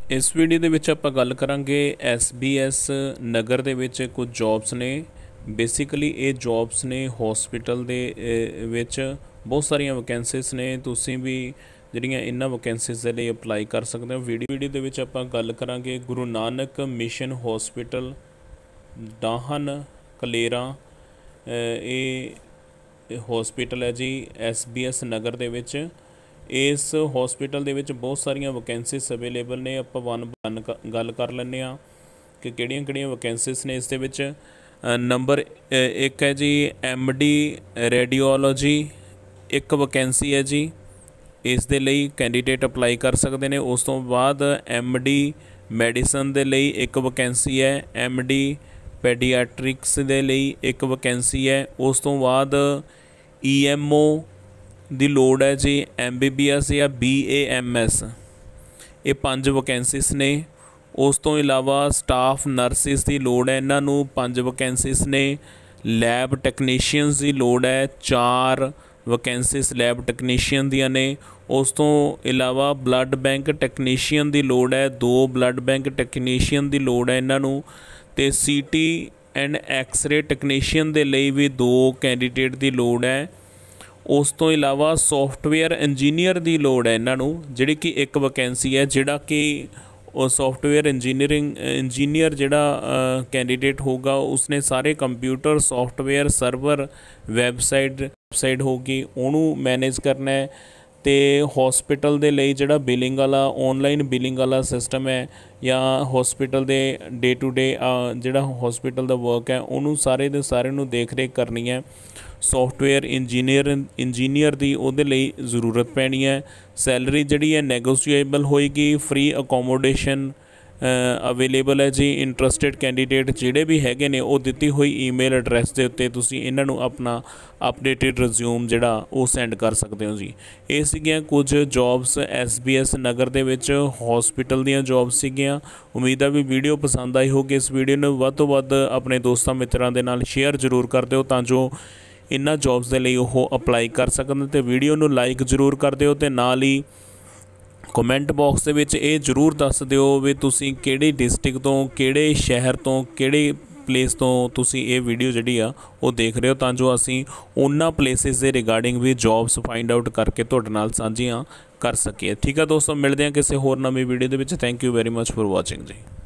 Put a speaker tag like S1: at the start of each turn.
S1: इस वीडियो दे विच आपां गल करांगे SBS नगर दे विच कुछ जॉब्स ने। बेसिकली ये जॉब्स ने हॉस्पिटल दे विच बहुत सारिया वैकेंसीज ने। तुसीं भी जिहड़ियां इन्हां वैकेंसीज दे लई अपलाई कर सकते हो। वीडियो दे विच आपां गल करांगे गुरु नानक मिशन हॉस्पिटल डाहन कलेरा। ये हॉस्पिटल है जी SBS नगर दे विच। इस हॉस्पिटल दे विच बहुत सारिया वैकेंसीज अवेलेबल ने। आपां वन गल कर लैंदे आ कि किहड़ियां वैकेंसीज ने। इस दे विच नंबर एक है जी MD रेडियोलॉजी, एक वैकेंसी है जी। इस दे लई कैंडीडेट अपलाई कर सकते हैं। उस तो बाद MD मैडिसन दे लई एक वैकेंसी है। MD पैडियाट्रिक्स दे लई एक वैकेंसी है। उस तो बाद EMO ਦੀ ਲੋੜ है जी। MBBS या BAMS, ये 5 वैकेंसीज ने। उस तो इलावा स्टाफ नर्सिस की लोड़ है, इन्हां नूं 5 वैकेंसीज ने। लैब टैक्नीशियनस की लोड़ है, 4 वैकेंसीज लैब टैक्नीशियन दियां ने। उस तो इलावा ब्लड बैंक टैक्नीशियन की लोड़ है, 2 ब्लड बैंक टैक्नीशियन की लोड़ है इन्हां नूं। ते CT एंड एक्सरे टैक्नीशियन के लिए भी 2 कैंडीडेट की लोड़ है। उस तो इलावा सॉफ्टवेयर इंजीनियर की लोड़ है इन्हां नूं, जिहड़ी कि एक वैकेंसी है। जिहड़ा कि सॉफ्टवेयर इंजीनियर जिहड़ा कैंडीडेट होगा उसने सारे कंप्यूटर सॉफ्टवेयर सर्वर वैबसाइट होगी उहनूं मैनेज करना है। तो हॉस्पिटल दे लई जिहड़ा बिलिंग वाला ऑनलाइन बिलिंग वाला सिस्टम है या हॉस्पिटल दे डे टू डे जिहड़ा हॉस्पिटल दा वर्क है उहनूं सारे दे सारे नूं देख रेख करनी है। सॉफ्टवेयर इंजीनियर की उहदे लई जरूरत पैनी है। सैलरी जिहड़ी है नैगोशिएबल होएगी। फ्री अकोमोडेशन अवेलेबल है जी। इंटरस्टिड कैंडीडेट जिहड़े भी हैगे ने वो दित्ती हुई ईमेल एड्रैस के उत्ते तुसीं इन्हां नूं अपना अपडेटेड रिज्यूम जिहड़ा वो सेंड कर सकते हो जी। ये सीगियां कुछ जॉब्स SBS नगर दे विच हॉस्पिटल दीयां जॉब्स सीगियां। उम्मीद है भी वीडियो पसंद आई होगी। इस वीडियो नूं वध तों वध अपने दोस्तां मित्रां दे नाल शेयर जरूर कर दिओ तां जो इन्हां जॉब्स दे लई वो अपलाई कर सकन। ते वीडियो नूं लाइक जरूर कर दिओ ते नाल ही कमेंट बॉक्स दे विच ये जरूर दस दिओ भी तुसीं किहड़ी डिस्ट्रिक्ट तो किहड़े शहर तो किहड़े प्लेस तो तुसीं ये वीडियो जिहड़ी आ वो देख रहे हो तां जो असीं उन्हां प्लेसिस दे रिगार्डिंग भी जॉब्स फाइंड आउट करके तुहाडे नाल साझीआं कर सकीए। ठीक है दोस्तों, मिलदे हां किसी होर नवीं वीडियो दे विच। Thank you very much for watching ji.